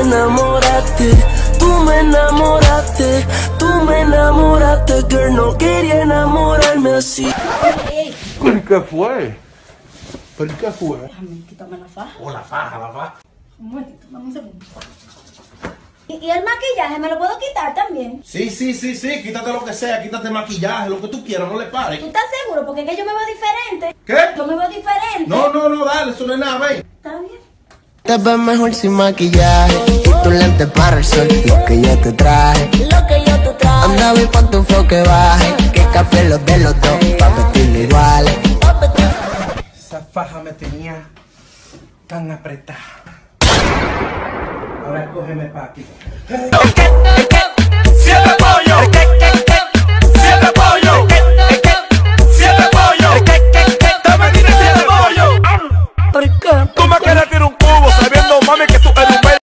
enamoraste, tú me enamoraste, girl, no quería enamorarme así. ¿Qué fue? ¿Pero qué fue? Déjame quitarme la faja. Oh, la faja. Un momentito, dame un segundo. ¿Y el maquillaje me lo puedo quitar también? Sí, quítate lo que sea, quítate maquillaje, lo que tú quieras, no le pares. ¿Tú estás seguro? Porque es que yo me veo diferente. ¿Qué? Yo me veo diferente. No, dale, eso no es nada, ven. ¿Está bien? Te ves mejor sin maquillaje y tu lente para el sol, lo que yo te traje. Anda, vi pon tu flow que baje, que escape los de los dos, pa' vestirlo iguales. Esa faja me tenía tan apretada. Ahora cógeme, papi.